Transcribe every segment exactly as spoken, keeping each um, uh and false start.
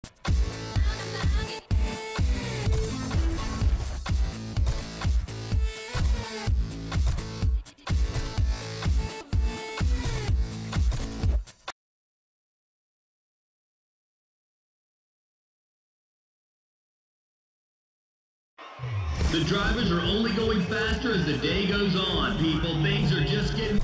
The drivers are only going faster as the day goes on, people. Things are just getting...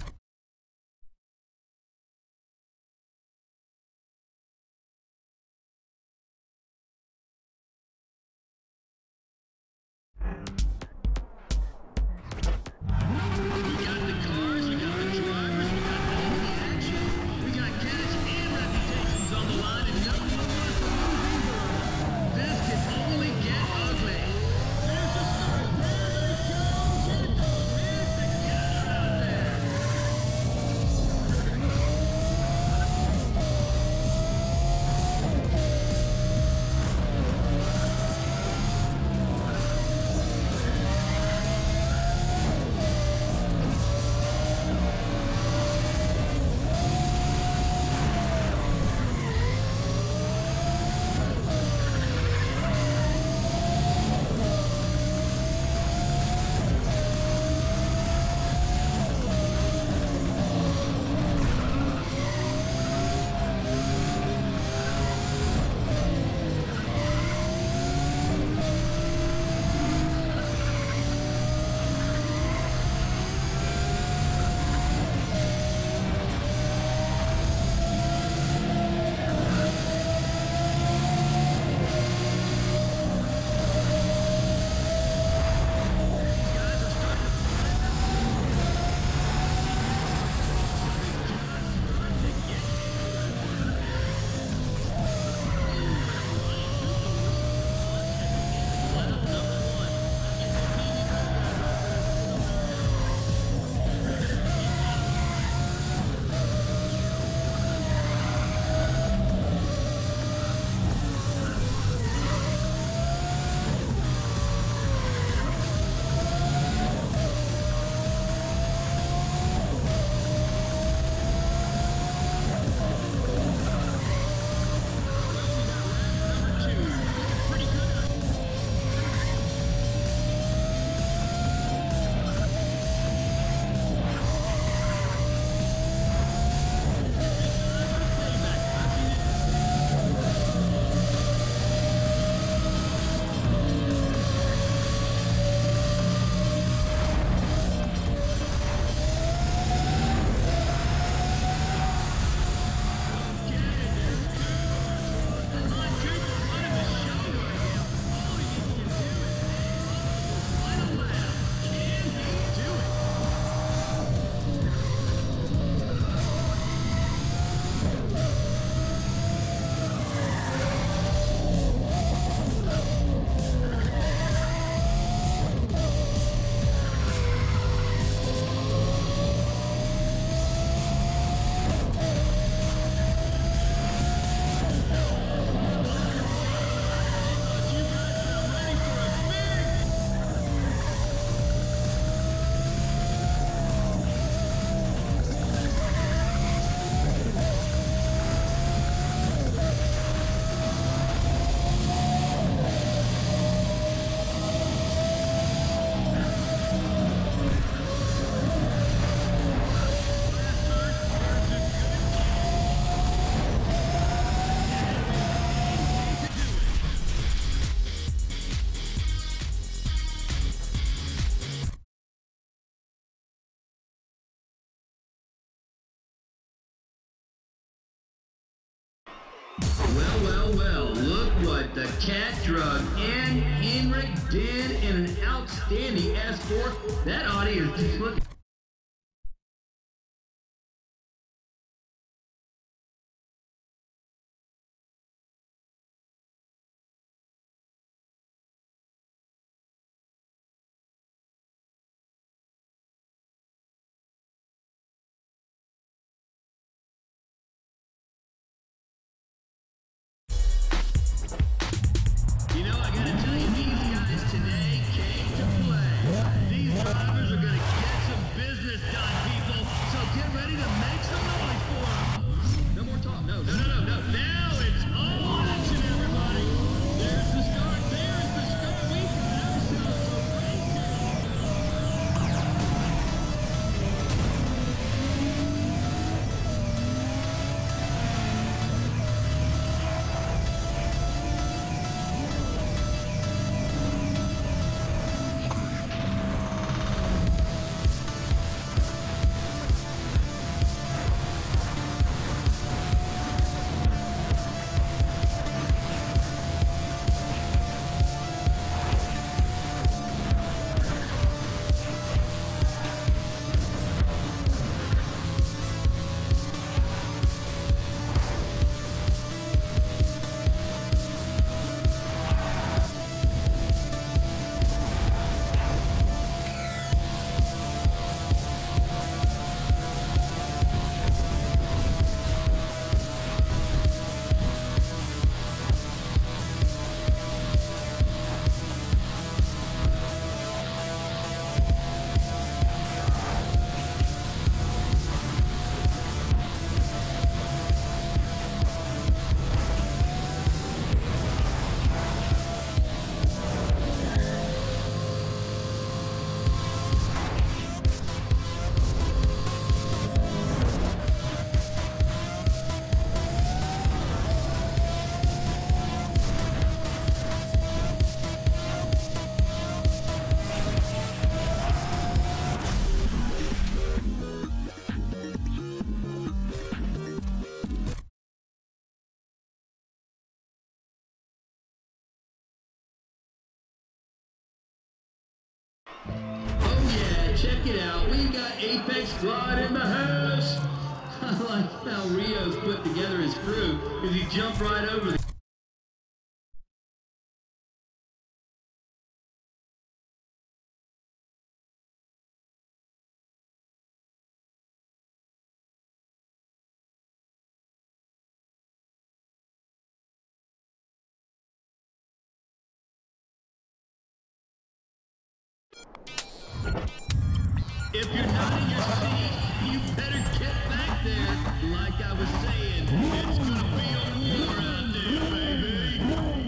Well, well, well, look what the Cat Drug and Henrik did in an outstanding S four. That audio is just looking... You know, I gotta tell you, these guys today came to play. These drivers are gonna get some check it out. We got Apex Squad in the house. I like how Rio's put together his crew because he jumped right over the If you're not in your seat, you better get back there. Like I was saying, it's gonna be a war out there, baby.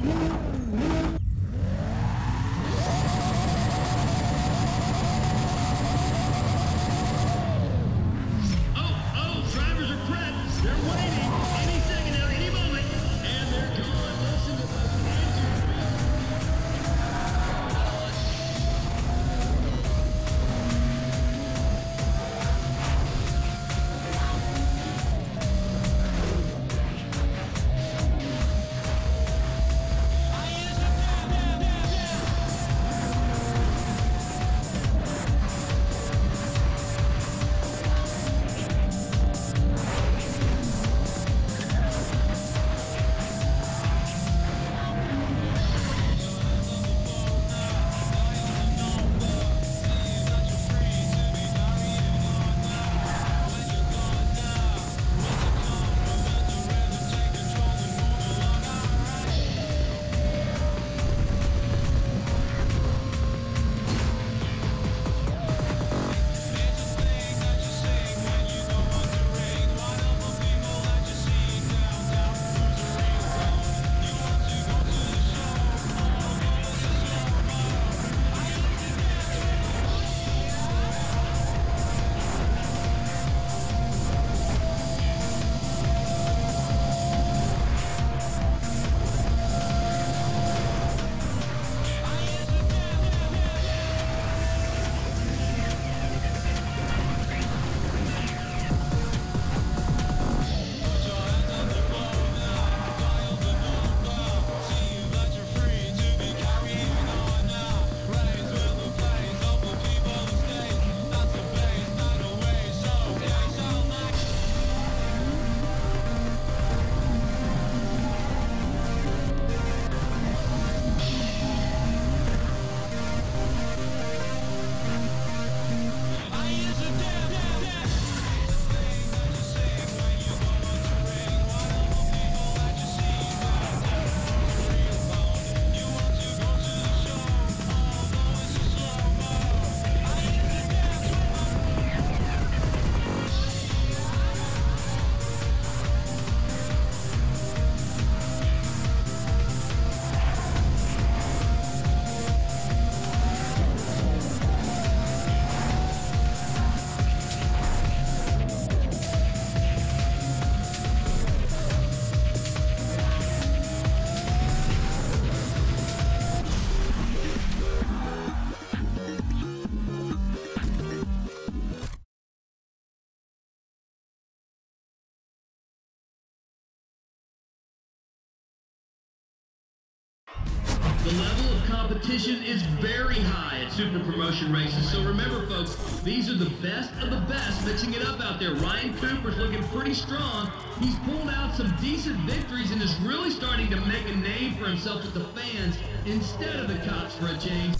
Oh, oh, drivers are prepped. They're waiting. Any second now, any moment. And they're gone. Listen to those engines. The level of competition is very high at Super Promotion races, so remember folks, these are the best of the best mixing it up out there. Ryan Cooper's looking pretty strong. He's pulled out some decent victories and is really starting to make a name for himself with the fans instead of the cops for a change.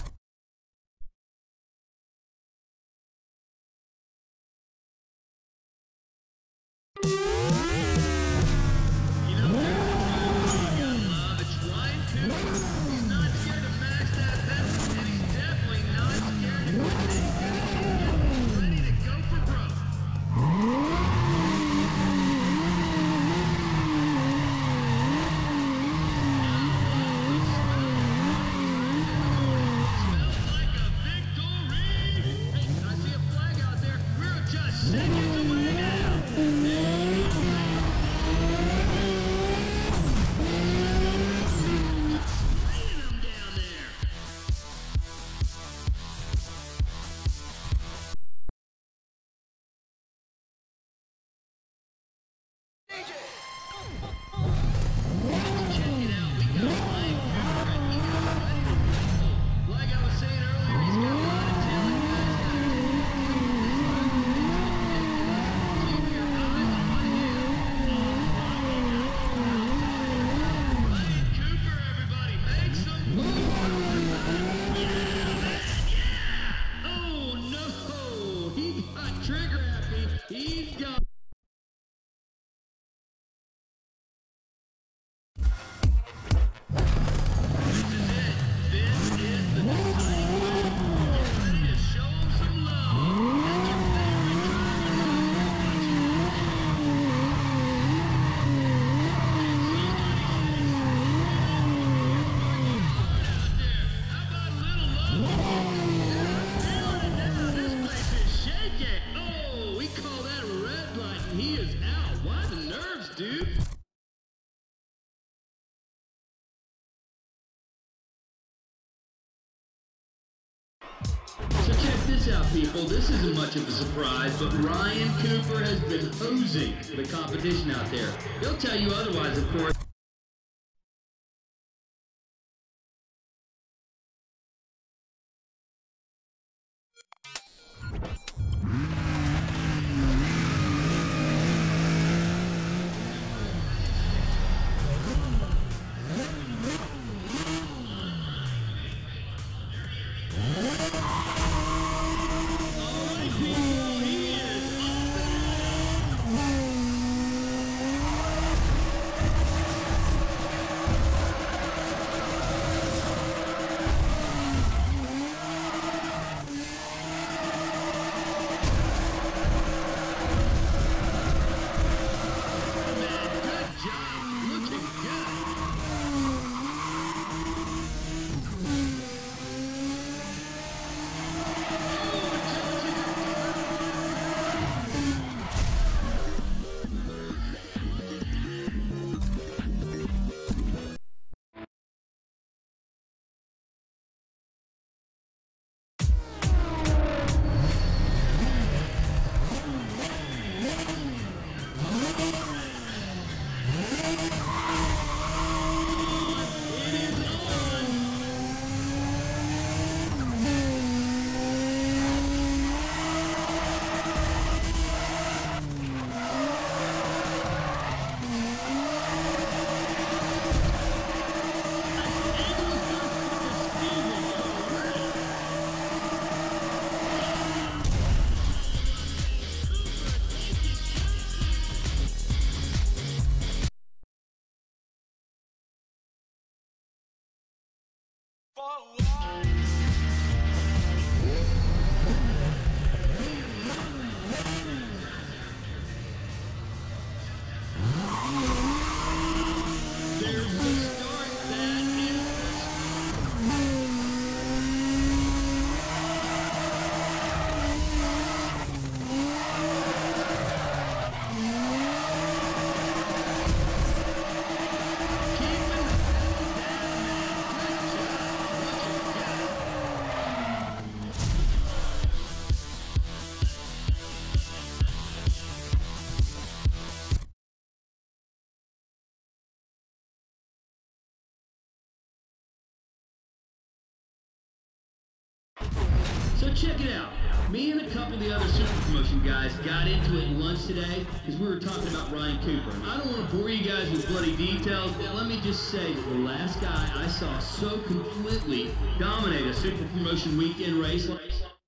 this out, people. This isn't much of a surprise, but Ryan Cooper has been hosing the competition out there. He'll tell you otherwise, of course. So check it out. Me and a couple of the other Super Promotion guys got into it at lunch today because we were talking about Ryan Cooper. I don't want to bore you guys with bloody details, but let me just say that the last guy I saw so completely dominate a Super Promotion weekend race